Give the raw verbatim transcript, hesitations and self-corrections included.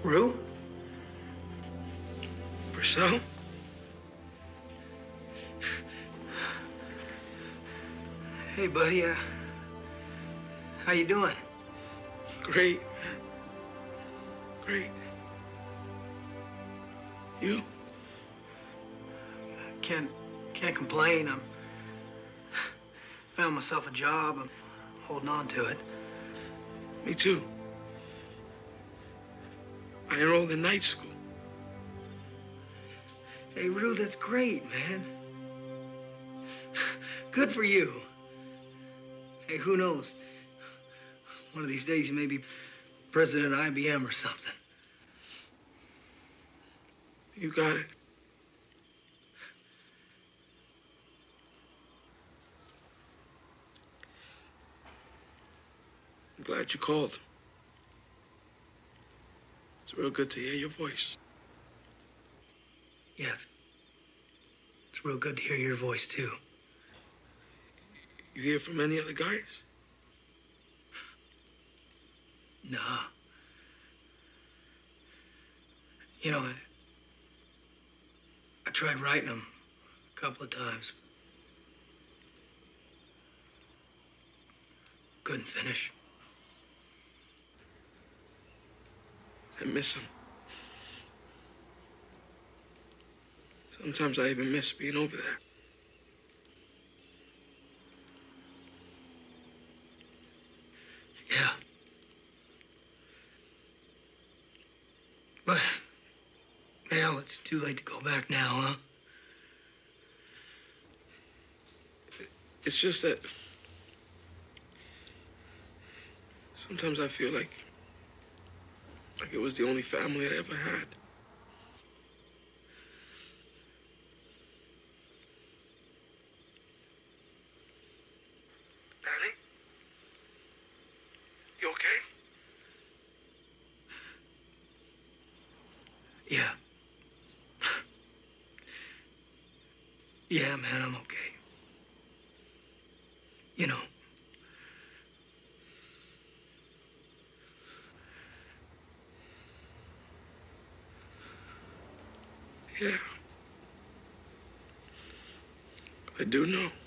Rue? Precell? Hey, buddy. Uh, how you doing? Great. Great. You? Can't, can't complain. I'm found myself a job. I'm holding on to it. Me too. I enrolled in night school. Hey, Rue, that's great, man. Good for you. Hey, who knows? One of these days you may be president of I B M or something. You got it. I'm glad you called. It's real good to hear your voice. Yeah, it's, it's real good to hear your voice, too. You hear from any other guys? Nah. You know, I, I tried writing them a couple of times. Couldn't finish. I miss them. Sometimes I even miss being over there. Yeah. But, well, it's too late to go back now, huh? It's just that sometimes I feel like like it was the only family I ever had. Daddy? You okay? Yeah. Yeah, man, I'm okay. You know. Yeah. I do know.